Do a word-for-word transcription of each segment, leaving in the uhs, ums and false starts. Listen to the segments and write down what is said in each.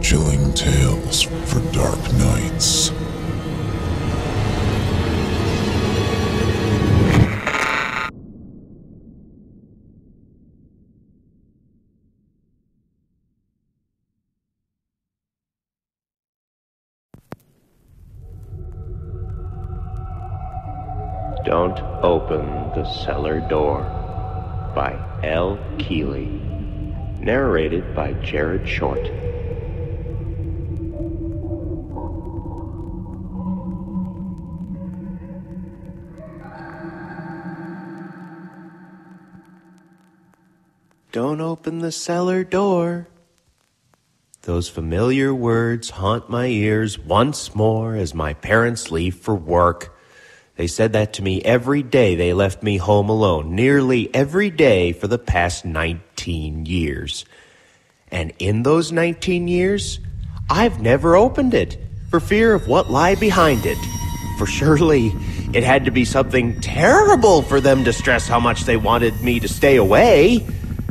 Chilling tales for dark nights. Don't Open the Cellar Door by L. Keely. Narrated by Jared Short. Don't open the cellar door. Those familiar words haunt my ears once more as my parents leave for work. They said that to me every day they left me home alone, nearly every day for the past nineteen years. And in those nineteen years, I've never opened it, for fear of what lie behind it. For surely it had to be something terrible for them to stress how much they wanted me to stay away.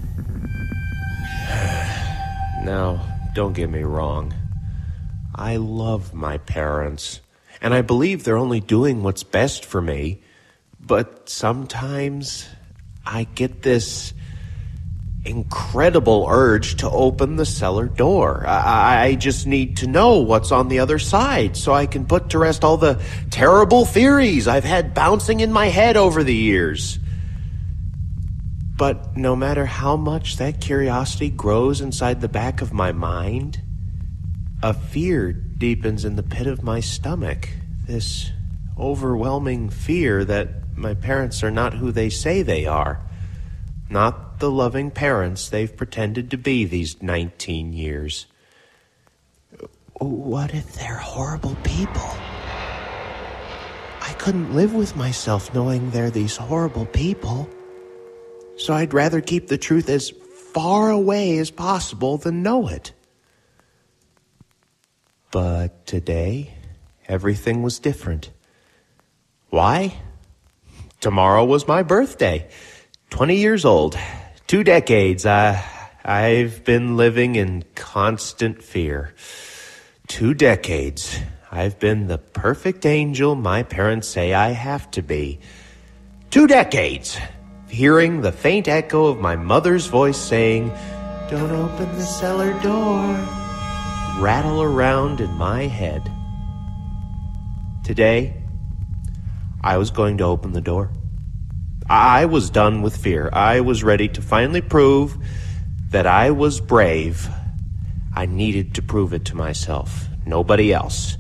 Now, don't get me wrong. I love my parents, and I believe they're only doing what's best for me. But sometimes I get this incredible urge to open the cellar door. I, I just need to know what's on the other side so I can put to rest all the terrible theories I've had bouncing in my head over the years. But no matter how much that curiosity grows inside the back of my mind, a fear deepens in the pit of my stomach. This overwhelming fear that my parents are not who they say they are. Not the loving parents they've pretended to be these nineteen years. What if they're horrible people? I couldn't live with myself knowing they're these horrible people. So I'd rather keep the truth as far away as possible than know it. But today, everything was different. Why? Tomorrow was my birthday. Twenty years old. Two decades. I, I've been living in constant fear. Two decades. I've been the perfect angel my parents say I have to be. Two decades. Hearing the faint echo of my mother's voice saying, "Don't open the cellar door," rattle around in my head. Today, I was going to open the door. I was done with fear. I was ready to finally prove that I was brave. I needed to prove it to myself, nobody else.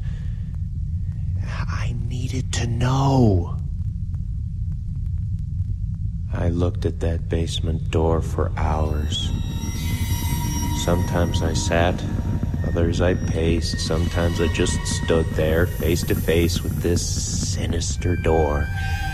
I needed to know. I looked at that basement door for hours. Sometimes I sat, others I paced, sometimes I just stood there, face to face with this sinister door.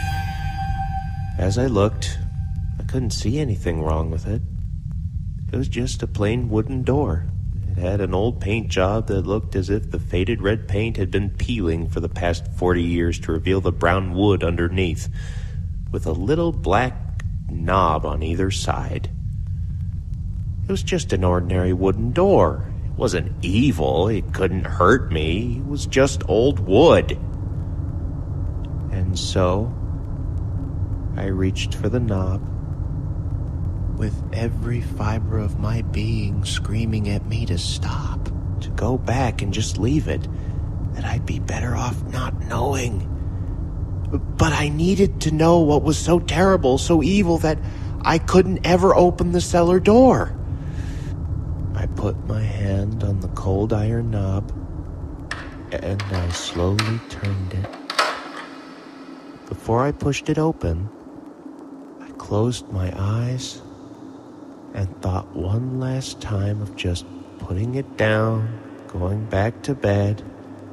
As I looked, I couldn't see anything wrong with it. It was just a plain wooden door. It had an old paint job that looked as if the faded red paint had been peeling for the past forty years to reveal the brown wood underneath, with a little black knob on either side. It was just an ordinary wooden door. It wasn't evil. It couldn't hurt me. It was just old wood. And so, I reached for the knob, with every fiber of my being screaming at me to stop, to go back and just leave it, that I'd be better off not knowing. But I needed to know what was so terrible, so evil, that I couldn't ever open the cellar door. I put my hand on the cold iron knob, and I slowly turned it. Before I pushed it open, I closed my eyes and thought one last time of just putting it down, going back to bed,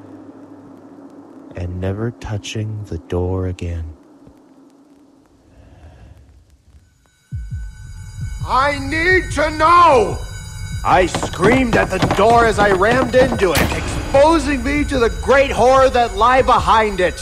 and never touching the door again. I need to know! I screamed at the door as I rammed into it, exposing me to the great horror that lay behind it.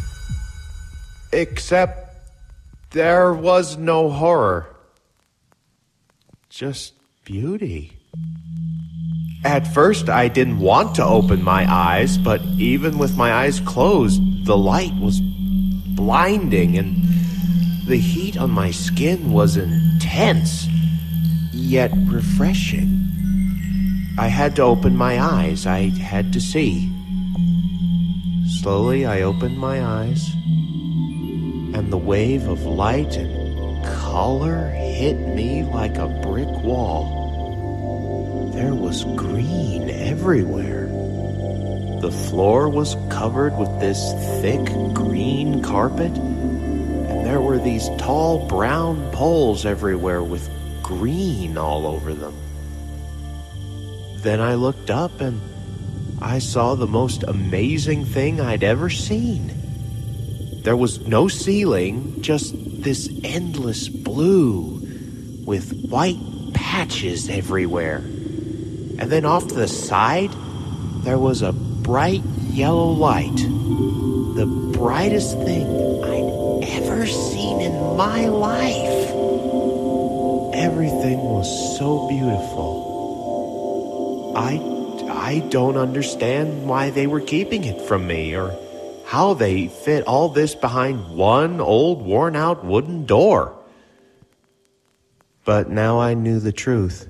Except there was no horror. Just beauty. At first, I didn't want to open my eyes, but even with my eyes closed, the light was blinding and the heat on my skin was intense, yet refreshing. I had to open my eyes. I had to see. Slowly, I opened my eyes, and the wave of light and color hit me like a brick wall. There was green everywhere. The floor was covered with this thick green carpet, and there were these tall brown poles everywhere with green all over them. Then I looked up and I saw the most amazing thing I'd ever seen. There was no ceiling, just this endless blue with white patches everywhere. And then off to the side, there was a bright yellow light. The brightest thing I'd ever seen in my life. Everything was so beautiful. I, I don't understand why they were keeping it from me, or how they fit all this behind one old worn-out wooden door. But now I knew the truth.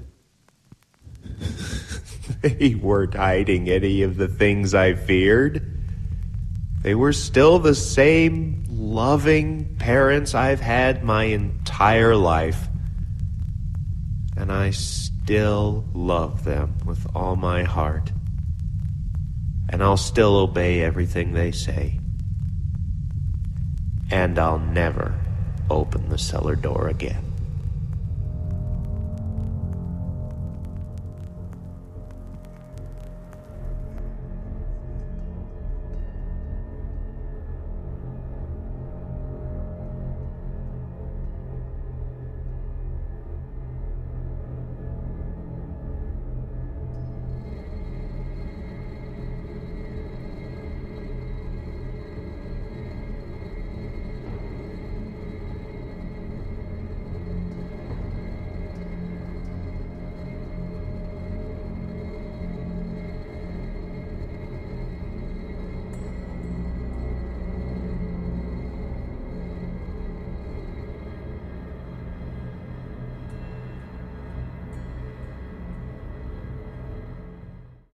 They weren't hiding any of the things I feared. They were still the same loving parents I've had my entire life. And I still love them with all my heart. And I'll still obey everything they say. And I'll never open the cellar door again.